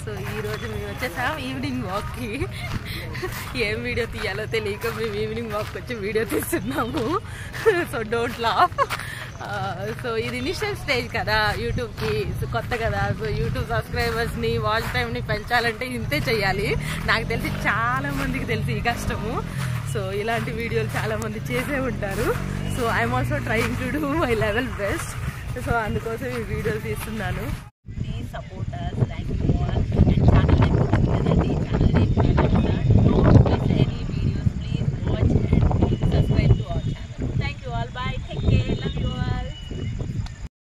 So ఈరోజు మేము వచ్చేసాం ఈవినింగ్ వాక్కి. ఏం వీడియో తీయాలో తెలియక మేము ఈవినింగ్ వాక్ వచ్చి వీడియో తీస్తున్నాము. So don't laugh. సో ఇది ఇనిషియల్ స్టేజ్ కదా యూట్యూబ్కి, కొత్త కదా. సో యూట్యూబ్ సబ్స్క్రైబర్స్ని, వాచ్ టైంని పెంచాలంటే ఇంతే చెయ్యాలి. నాకు తెలిసి చాలా మందికి తెలిసి ఈ కష్టము. సో ఇలాంటి వీడియోలు చాలామంది చేసే ఉంటారు. So I'm also trying to do my level best. So అందుకోసం ఈ వీడియోలు తీస్తున్నాను.